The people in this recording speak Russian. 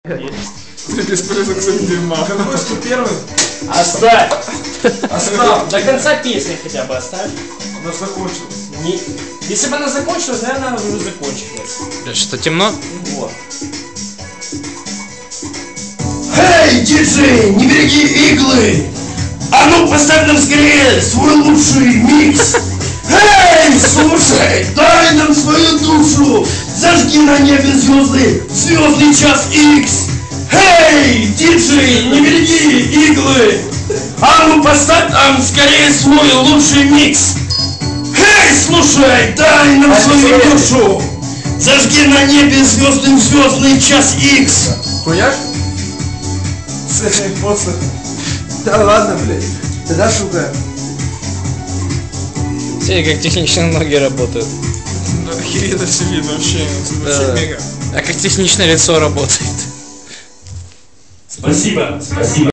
Бесполезно, кстати, дерьма. Какой что первый? Оставь! Оставь! До конца песни хотя бы оставь. Она закончилась. Не... Если бы она закончилась, наверное, она уже закончилась. Что, темно? Вот. Эй, диджей, не береги иглы! А ну поставь нам скорее свой лучший микс! Эй, слушай, дай нам свою душу! Зажги на небе звезды, звездный час Икс! Эй, диджей, не береги иглы! А ну поставь нам скорее свой лучший микс! Эй, слушай, дай нам свою душу! Зажги на небе звездный час Икс! Хуяш? После. Да ладно, блядь. Тогда шука. Все как технично ноги работают. Ну, охеренно все видно вообще. Вообще мега. А как технично лицо работает. Спасибо, спасибо.